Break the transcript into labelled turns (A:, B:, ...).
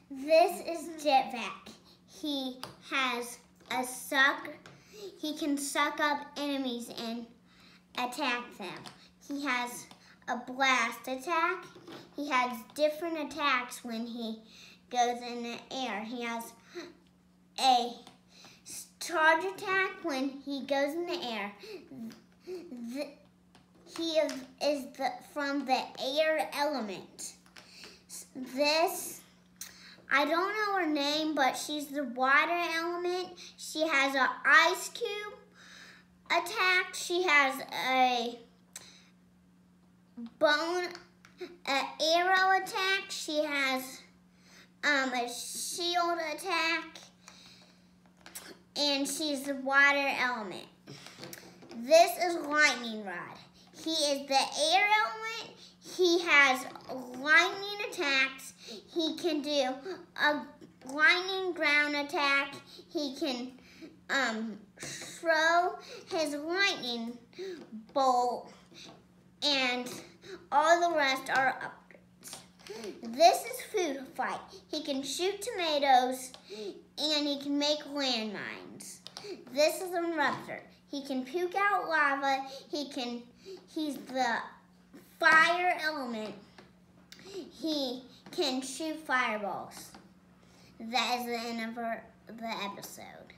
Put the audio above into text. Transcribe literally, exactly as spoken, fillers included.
A: This is Jetpack. He has a suck. He can suck up enemies and attack them. He has a blast attack. He has different attacks when he goes in the air. He has a charge attack when he goes in the air. The, he is, is the, from the air element. This, I don't know her name, but she's the water element. She has an ice cube attack. She has a bone, an arrow attack. She has um, a shield attack. And she's the water element. This is Lightning Rod. He is the air element. He has lightning attacks. He can do a lightning ground attack. He can um, throw his lightning bolt, and all the rest are upgrades. This is Food Fight. He can shoot tomatoes, and he can make landmines. This is Eruptor. He can puke out lava. He can, he's the fire element. He can shoot fireballs. That is the end of our, the episode.